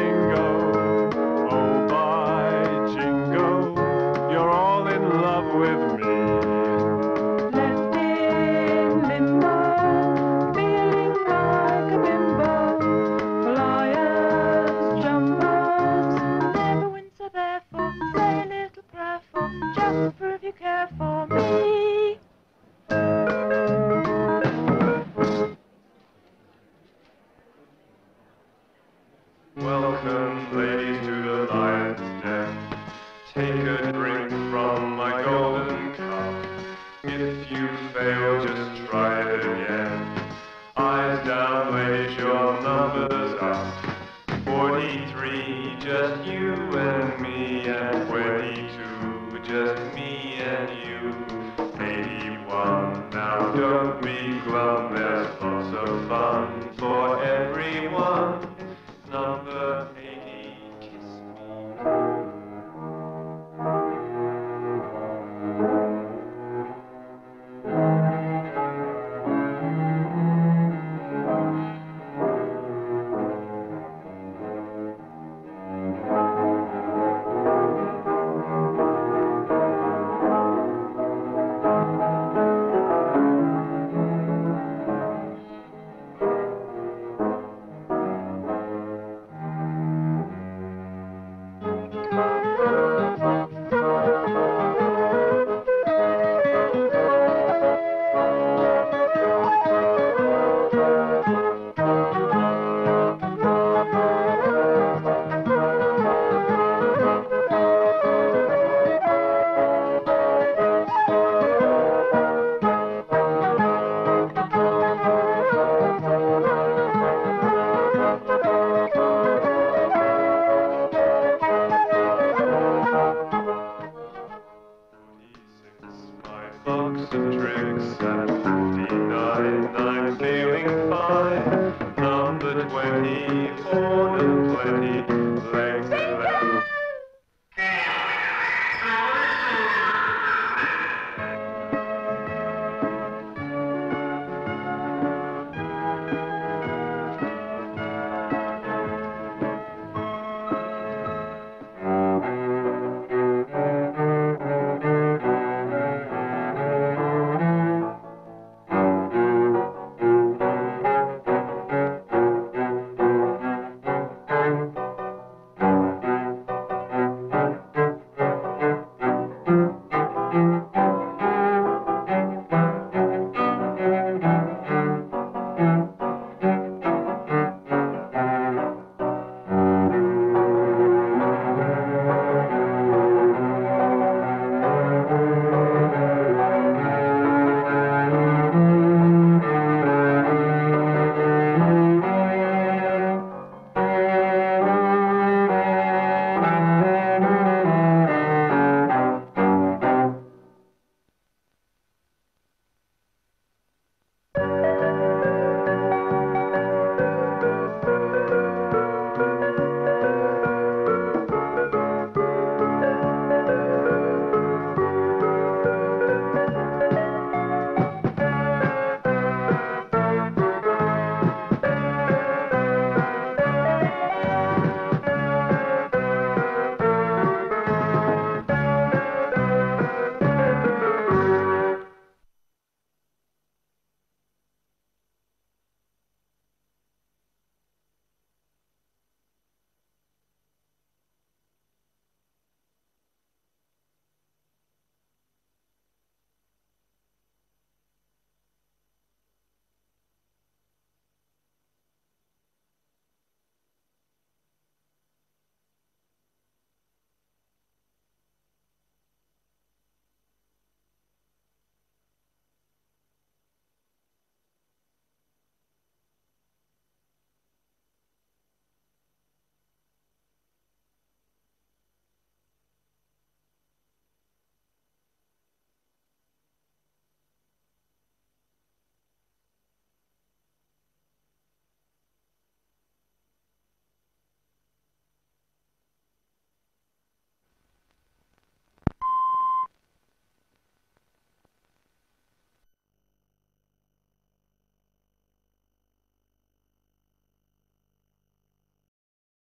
jingo. Oh, by jingo, you're all in love with me. Left in limbo, feeling like a bimbo. Flyers, jumpers, never win, so therefore say a little prayer for, just to prove you care for me. Welcome, ladies, to the lion's den. Take a drink from my golden cup. If you fail, just try it again. Eyes down, ladies, your number's up. 43, just you and me, and 22, just me and you. 81, now don't be glum, there's lots of fun for everyone. Number 80, kiss me. Number 24, no plenty.